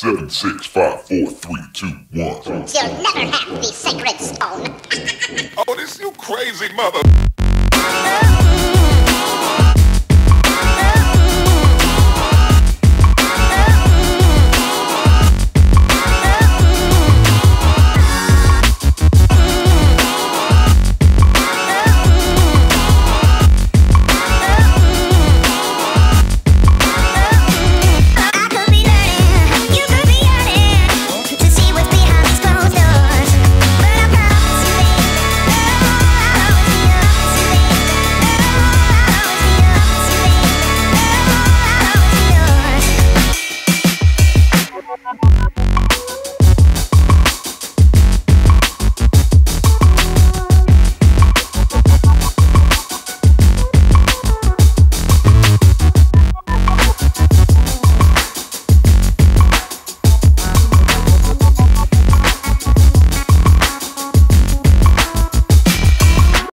7, 6, 5, 4, 3, 2, 1. You'll never have the sacred stone. Oh, this you crazy mother.